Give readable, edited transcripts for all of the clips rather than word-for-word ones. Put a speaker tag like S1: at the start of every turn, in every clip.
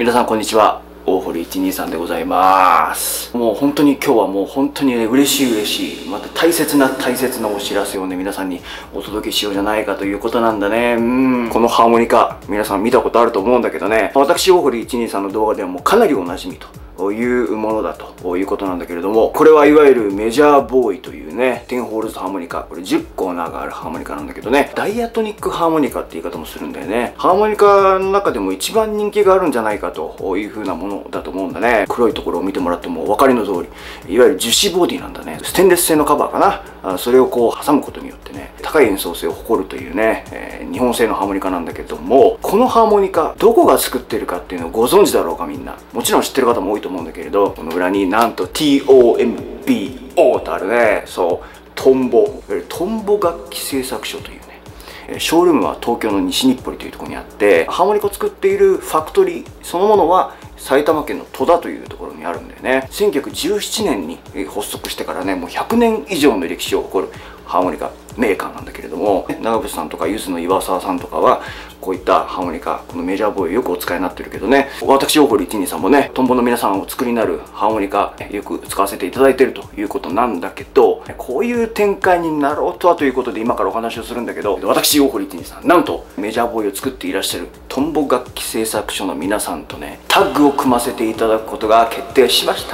S1: 皆さんこんにちは。大堀123でございます。もう本当に今日はもう本当にね、嬉しい、また大切なお知らせをね、皆さんにお届けしようじゃないかということなんだね。このハーモニカ、皆さん見たことあると思うんだけどね、私、大堀123の動画ではもうかなりおなじみというものだということなんだけれども、これはいわゆるメジャーボーイというね、10ホールズハーモニカ、これ10コーナーがあるハーモニカなんだけどね、ダイアトニックハーモニカって言い方もするんだよね。ハーモニカの中でも一番人気があるんじゃないかという風なものだと思うんだね。黒いところを見てもらってもお分かりの通り、いわゆる樹脂ボディなんだね。ステンレス製のカバーかな。それをこう挟むことによってね、高い演奏性を誇るというね、日本製のハーモニカなんだけども、このハーモニカ、どこが作ってるかっていうのをご存知だろうか、みんな。もちろん知ってる方も多いと思うんだけれど、この裏になんと TOMBO とあるね。そう、トンボ楽器製作所というね、ショールームは東京の西日暮里というところにあって、ハーモニカを作っているファクトリーそのものは埼玉県の戸田というところにあるんだよね。1917年に発足してからね、もう100年以上の歴史を誇るハーモニカメーカーなんだけれども、長渕さんとかゆずの岩沢さんとかはこういったハーモニカ、このメジャーボーイよくお使いになってるけどね、私大堀123もね、トンボの皆さんお作りになるハーモニカよく使わせていただいているということなんだけど、こういう展開になろうとはということで今からお話をするんだけど、私大堀123なんとメジャーボーイを作っていらっしゃるトンボ楽器製作所の皆さんとね、タッグを組ませていただくことが決定しました。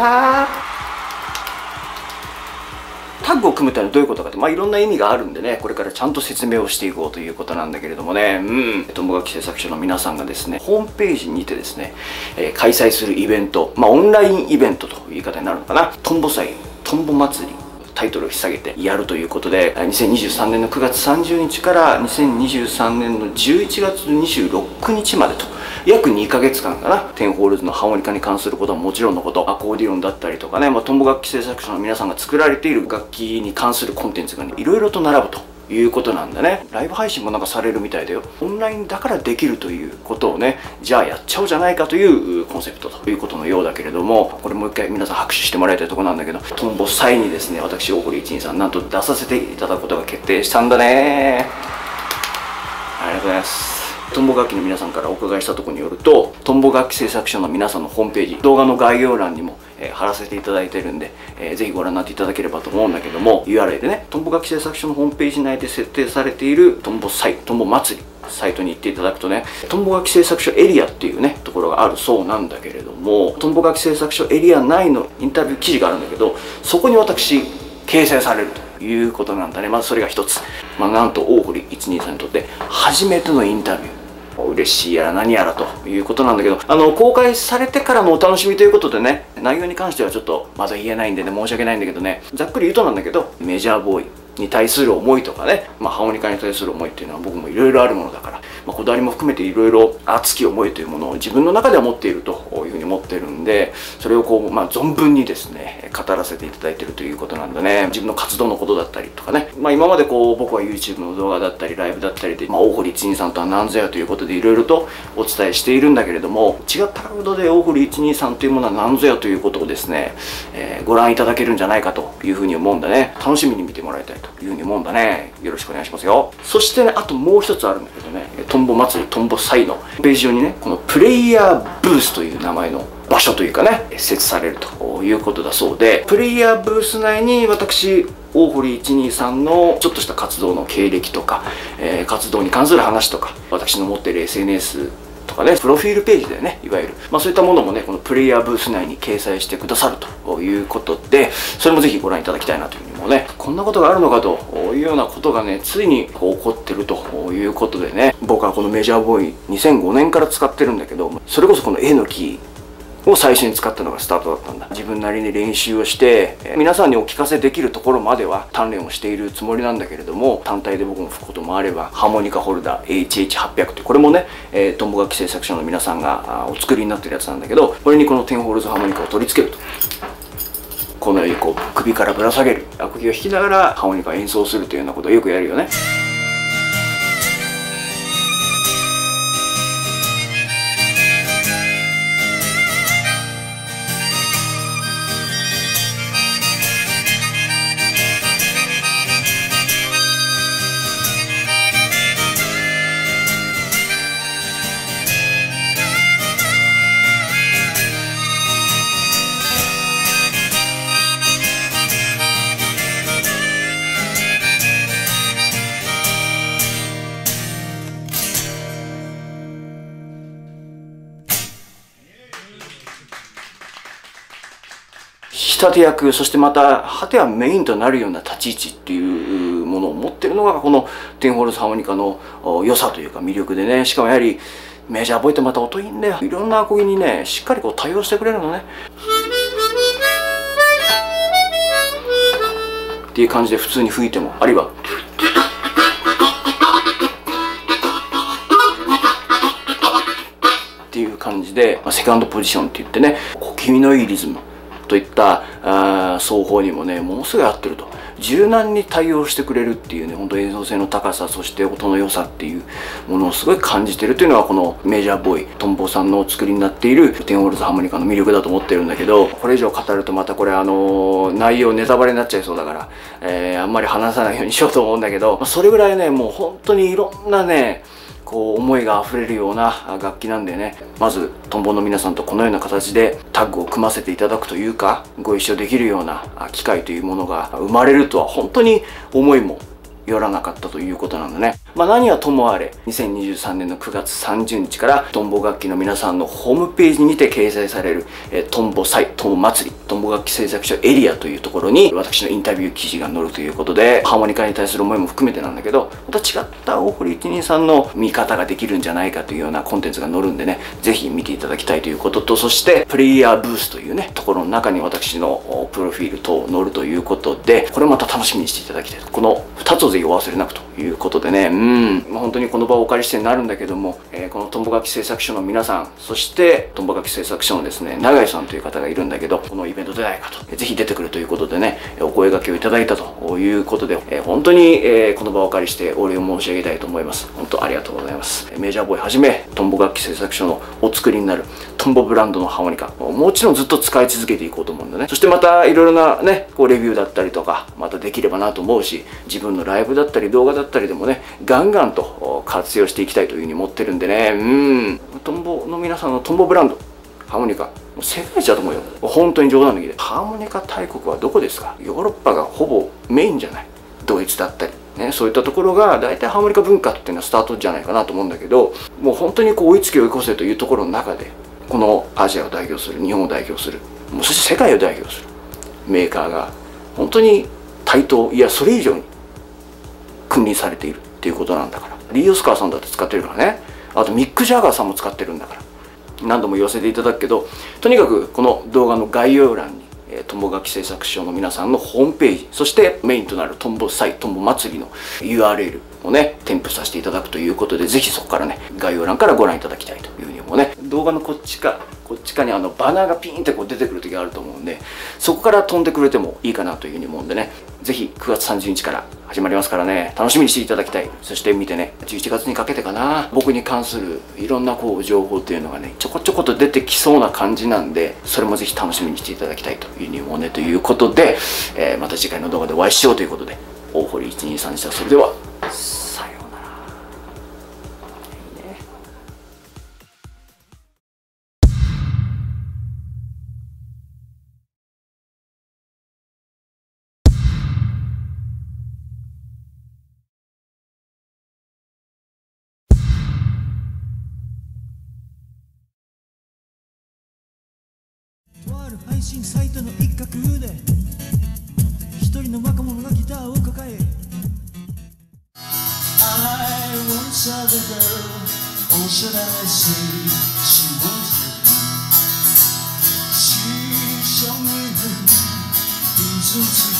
S1: タッグを組むというのはどういうことかって、いろんな意味があるんでね、これからちゃんと説明をしていこうということなんだけれどもね、トンボ楽器製作所の皆さんがですね、ホームページにてですね、開催するイベント、オンラインイベントという言い方になるのかな、トンボ祭、トンボ祭り、タイトルを引っ提げてやるということで、2023年の9月30日から2023年の11月26日までと、約2ヶ月間かな、10ホールズのハーモニカに関することはもちろんのこと、アコーディオンだったりとかね、トンボ楽器製作所の皆さんが作られている楽器に関するコンテンツがね、いろいろと並ぶということなんだね。ライブ配信もなんかされるみたいだよ。オンラインだからできるということをね、じゃあやっちゃおうじゃないかというコンセプトということのようだけれども、これもう一回皆さん拍手してもらいたいところなんだけど、トンボ祭にですね、私大堀123なんと出させていただくことが決定したんだね。ありがとうございます。トンボ楽器の皆さんからお伺いしたところによると、トンボ楽器製作所の皆さんのホームページ、動画の概要欄にも貼らせていただいてるんで、ぜひご覧になっていただければと思うんだけども、 URL でね、トンボ楽器製作所のホームページ内で設定されているトンボ祭、トンボ祭りサイトに行っていただくとね、トンボ楽器製作所エリアっていうねところがあるそうなんだけれども、トンボ楽器製作所エリア内のインタビュー記事があるんだけど、そこに私掲載されるということなんだね。まずそれが一つ、なんと大堀123にとって初めてのインタビュー、嬉しいやら何やらということなんだけど、公開されてからのお楽しみということでね、内容に関してはちょっとまだ言えないんでね、申し訳ないんだけどね、ざっくり言うとなんだけど、メジャーボーイに対する思いとかね、ハーモニカに対する思いっていうのは僕もいろいろあるものだから、こだわりも含めていろいろ熱き思いというものを自分の中では持っているというふうに思ってるんで、それをこう、存分にですね語らせていただいているということなんだね。自分の活動のことだったりとかね、今までこう僕は YouTube の動画だったりライブだったりで、大堀123とは何ぞやということでいろいろとお伝えしているんだけれども、違った角度で大堀123というものは何ぞやということをですね、ご覧いただけるんじゃないかというふうに思うんだね。楽しみに見てもらいたいというふうに思うんだね。よろしくお願いしますよ。そしてね、あともう一つあるんだけどね、トンボ祭り、トンボ祭のページ上にね、このプレイヤーブースという名前の場所というかね、設置されるということだそうで、プレイヤーブース内に私大堀123のちょっとした活動の経歴とか、活動に関する話とか、私の持っている SNSとかね、プロフィールページだよね、いわゆる、そういったものもね、このプレイヤーブース内に掲載してくださるということで、それもぜひご覧いただきたいなというふうに思うね。こんなことがあるのかというようなことがね、ついに起こってるということでね、僕はこのメジャーボーイ2005年から使ってるんだけど、それこそこの A のキーを最初に使ったのがスタートだったんだ。自分なりに練習をして、皆さんにお聞かせできるところまでは鍛錬をしているつもりなんだけれども、単体で僕も吹くこともあれば、ハーモニカホルダー HH800 って、これもね、トンボ楽器製作所の皆さんがお作りになってるやつなんだけど、これにこの10ホールズハーモニカを取り付けると、このようにこう首からぶら下げる、アコギを弾きながらハーモニカを演奏するというようなことをよくやるよね。 仕立て役、そしてまた果てはメインとなるような立ち位置っていうものを持ってるのがこのテンホルスハーモニカの良さというか魅力でね、しかもやはりメジャーボイってまた音いいんだよ。いろんなアコギにねしっかりこう対応してくれるのねっていう感じで普通に吹いても、あるいはっていう感じで、セカンドポジションって言ってね、小気味のいいリズムといった奏法にもねものすごい合ってると、柔軟に対応してくれるっていうね、本当演奏性の高さ、そして音の良さっていうものをすごい感じてるというのはこのメジャーボーイトンボさんのお作りになっているテンホルスハーモニカの魅力だと思ってるんだけど、これ以上語るとまたこれ内容ネタバレになっちゃいそうだから、あんまり話さないようにしようと思うんだけど、それぐらいねもう本当にいろんなねこう思いがあふれるような楽器なんでね、まずトンボの皆さんとこのような形でタッグを組ませていただくというか、ご一緒できるような機会というものが生まれるとは本当に思いもよらなかったということなんだね。何はともあれ2023年の9月30日からトンボ楽器の皆さんのホームページにて掲載されるトンボ祭、トンボ祭り、トンボ楽器製作所エリアというところに私のインタビュー記事が載るということで、ハーモニカに対する思いも含めてなんだけど、また違った大堀一人さんの見方ができるんじゃないかというようなコンテンツが載るんでね、ぜひ見ていただきたいということと、そしてプレイヤーブースというねところの中に私のプロフィール等載るということで、これまた楽しみにしていただきたい。この2つをぜひお忘れなくということでね、本当にこの場をお借りしてになるんだけども、このトンボ楽器製作所の皆さん、そしてトンボ楽器製作所のですね永井さんという方がいるんだけど、このイベント出ないかと、ぜひ出てくるということでねお声掛けをいただいたということで、本当にこの場をお借りしてお礼を申し上げたいと思います。本当ありがとうございます。メジャーボーイはじめトンボ楽器製作所のお作りになるトンボブランドのハーモニカ、もちろんずっと使い続けていこうと思うんだね。そしてまたいろいろなねこうレビューだったりとかまたできればなと思うし、自分のライブだったり動画だったりでもねガンガンと活用していきたいというふうに思ってるんでね、トンボの皆さんのトンボブランドハーモニカ世界一だと思うよ。本当に冗談抜きで、ハーモニカ大国はどこですか？ヨーロッパがほぼメインじゃない。ドイツだったりね、そういったところが大体ハーモニカ文化っていうのはスタートじゃないかなと思うんだけど、もう本当にこう追いつけ追い越せというところの中で、このアジアを代表する、日本を代表する、もうそして世界を代表するメーカーが本当に対等、いやそれ以上に君臨されているっていうことなんだから。リー・オスカーさんだって使ってるからね、あとミック・ジャガーさんも使ってるんだから、何度も言わせていただくけど、とにかくこの動画の概要欄にトンボ楽器製作所の皆さんのホームページ、そしてメインとなるトンボ祭、トンボ祭りの URL をね添付させていただくということで、ぜひそこからね概要欄からご覧いただきたいというふうに思うね。動画のこっちかにバナーがピーンってこう出てくる時があると思うんで、そこから飛んでくれてもいいかなというふうに思うんでね、ぜひ9月30日から始まりますからね、楽しみにしていただきたい。そして見てね、11月にかけてかな、僕に関するいろんなこう情報っていうのがねちょこちょこと出てきそうな感じなんで、それもぜひ楽しみにしていただきたいというふうに思うね。ということで、また次回の動画でお会いしようということで、大堀123でした。それではさようなら。いいね。
S2: とある配信サイトの一角で一人の若者がギターを抱え I once saw the girl, or should I say she was her. She shone with the reason to